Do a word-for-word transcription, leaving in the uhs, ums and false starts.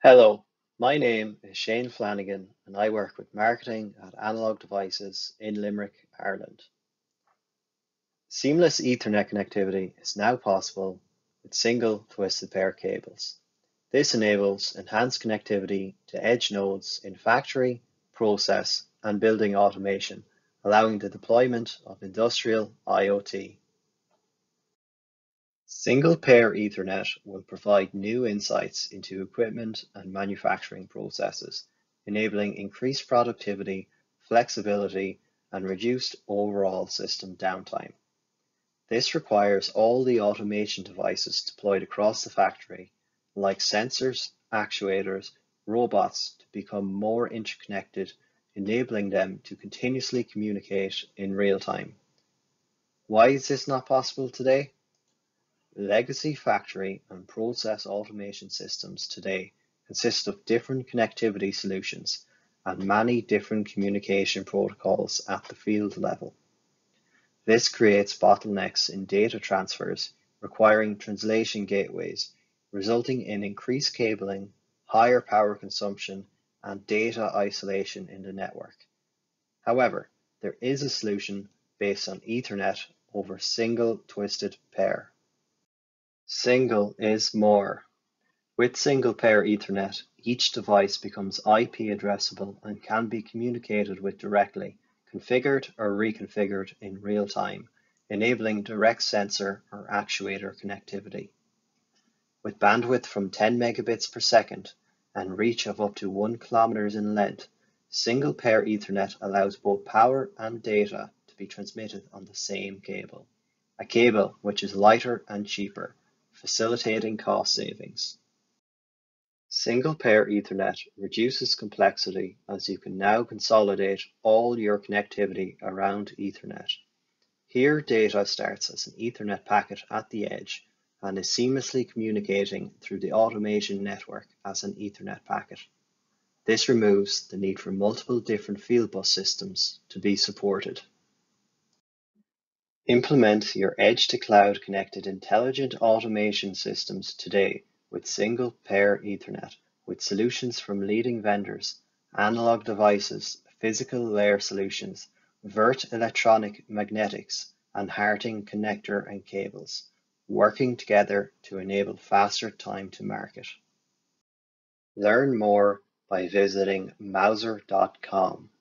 Hello, my name is Shane Flanagan and I work with marketing at Analog Devices in Limerick, Ireland. Seamless Ethernet connectivity is now possible with single twisted pair cables. This enables enhanced connectivity to edge nodes in factory, process, and building automation, allowing the deployment of industrial IoT. Single-pair Ethernet will provide new insights into equipment and manufacturing processes, enabling increased productivity, flexibility, and reduced overall system downtime. This requires all the automation devices deployed across the factory, like sensors, actuators, robots, to become more interconnected, enabling them to continuously communicate in real time. Why is this not possible today? Legacy factory and process automation systems today consist of different connectivity solutions and many different communication protocols at the field level. This creates bottlenecks in data transfers, requiring translation gateways, resulting in increased cabling, higher power consumption, and data isolation in the network. However, there is a solution based on Ethernet over single twisted pair. Single is more. With single-pair Ethernet, each device becomes I P addressable and can be communicated with directly, configured or reconfigured in real time, enabling direct sensor or actuator connectivity. With bandwidth from ten megabits per second and reach of up to one kilometer in length, single-pair Ethernet allows both power and data to be transmitted on the same cable, a cable which is lighter and cheaper, facilitating cost savings. Single-pair Ethernet reduces complexity as you can now consolidate all your connectivity around Ethernet. Here, data starts as an Ethernet packet at the edge and is seamlessly communicating through the automation network as an Ethernet packet. This removes the need for multiple different field bus systems to be supported. Implement your edge-to-cloud connected intelligent automation systems today with single-pair Ethernet, with solutions from leading vendors, Analog Devices, Physical Layer Solutions, Wuerth Electronics Magnetics, and Harting connector and cables, working together to enable faster time to market. Learn more by visiting mauser dot com.